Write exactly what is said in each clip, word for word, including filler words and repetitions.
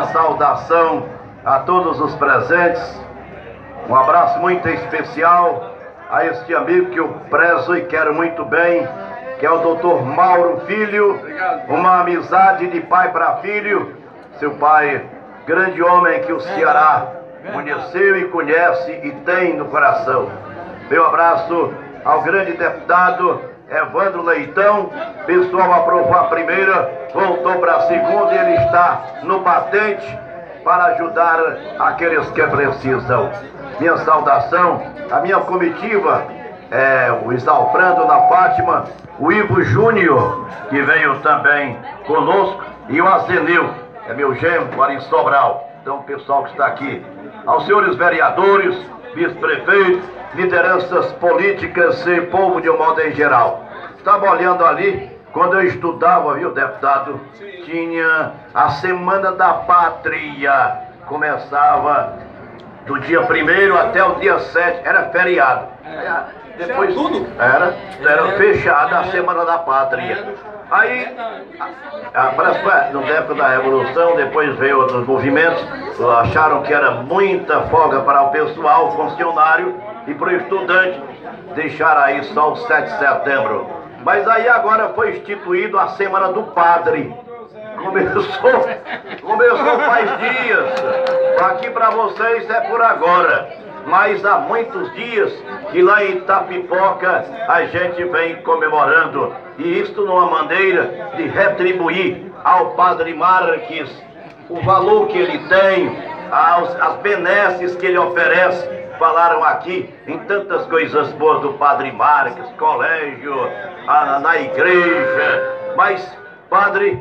minha saudação a todos os presentes. Um abraço muito especial a este amigo que eu prezo e quero muito bem, que é o doutor Mauro Filho. Uma amizade de pai para filho. Seu pai, grande homem que o Ceará conheceu e conhece e tem no coração. Meu abraço ao grande deputado Evandro Leitão. Pessoal aprovou a primeira, voltou para a segunda e ele está no batente para ajudar aqueles que precisam. Minha saudação, a minha comitiva, é o Isalfrando, Ana Fátima, o Ivo Júnior, que veio também conosco, e o Azeneu, é meu genro, mora em Sobral. Então, o pessoal que está aqui, aos senhores vereadores, vice-prefeitos, lideranças políticas e povo de um modo em geral. Estava olhando ali, quando eu estudava, viu, deputado, tinha a Semana da Pátria, começava do dia primeiro até o dia sete, era feriado. Depois era, era fechada a Semana da Pátria. Aí, parece que no tempo da Revolução, depois veio outros movimentos, acharam que era muita folga para o pessoal, funcionário e para o estudante, deixaram aí só o sete de setembro. Mas aí agora foi instituído a Semana do Padre. Começou, começou faz dias. Aqui para vocês é por agora. Mas há muitos dias que lá em Itapipoca a gente vem comemorando. E isto numa maneira de retribuir ao Padre Marques o valor que ele tem, aos, as benesses que ele oferece. Falaram aqui em tantas coisas boas do Padre Marques, colégio, a, na igreja. Mas, Padre,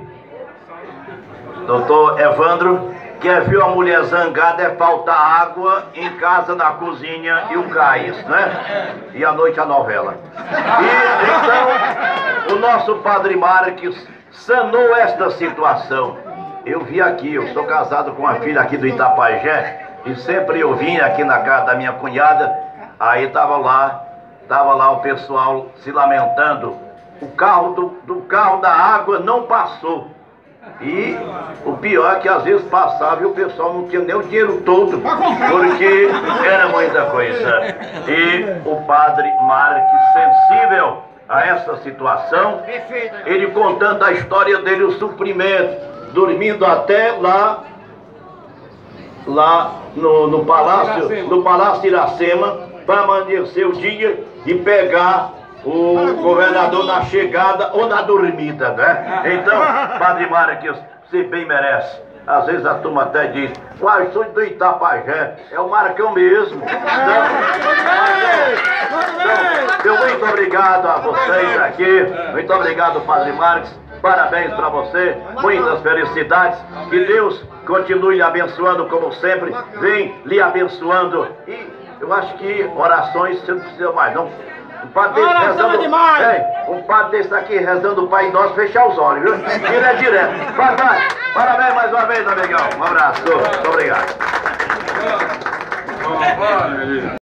doutor Evandro, quer ver uma mulher zangada é faltar água em casa, na cozinha e o gás, né? E à noite a novela. E então, o nosso Padre Marques sanou esta situação. Eu vi aqui, eu sou casado com uma filha aqui do Itapajé, e sempre eu vinha aqui na casa da minha cunhada, aí tava lá, tava lá o pessoal se lamentando. O carro do, do carro da água não passou. E o pior é que às vezes passava e o pessoal não tinha nem o dinheiro todo, porque era muita coisa. E o Padre Marques, sensível a essa situação, ele contando a história dele, o sofrimento, dormindo até lá, lá no, no Palácio, no Palácio Iracema, para amanhecer o dia e pegar o governador na chegada ou na dormida, né? Então, Padre Marques, você bem merece. Às vezes a turma até diz, uai, sou do Itapajé, é o Marcão mesmo. Então, então, muito obrigado a vocês aqui, muito obrigado, Padre Marques, parabéns para você, muitas felicidades, que Deus continue lhe abençoando como sempre, vem lhe abençoando. E eu acho que orações você não precisa mais, não. Um padre desse rezando, é, um padre desse aqui rezando o Pai Nosso, fechar os olhos, viu? Ele é direto. Vai, vai. Parabéns mais uma vez, amigão. Um abraço. Muito obrigado.